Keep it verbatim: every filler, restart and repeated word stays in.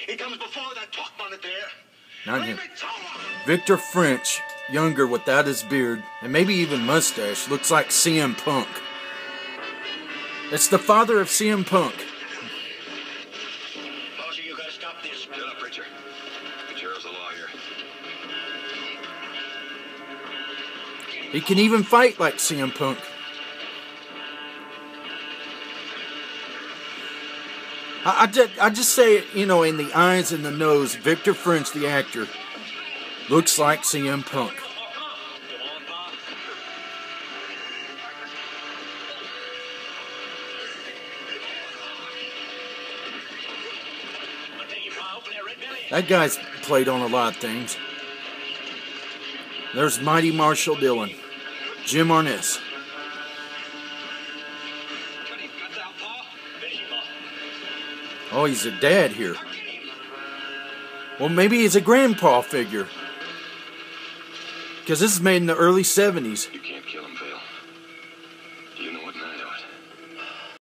He comes before that talk bonnet there. Not him. Victor French, younger without his beard, and maybe even mustache, looks like C M Punk. It's the father of C M Punk. Bossy, you gotta stop this. Get up, Preacher. The chair's the law here. He can even fight like C M Punk. I, I, just, I just say it, you know, in the eyes and the nose, Victor French, the actor, looks like C M Punk. That guy's played on a lot of things. There's Mighty Marshall Dillon, Jim Arness. Oh, he's a dad here. Well, maybe he's a grandpa figure. Because this is made in the early seventies. You can't kill him, Phil. You know it and I know it.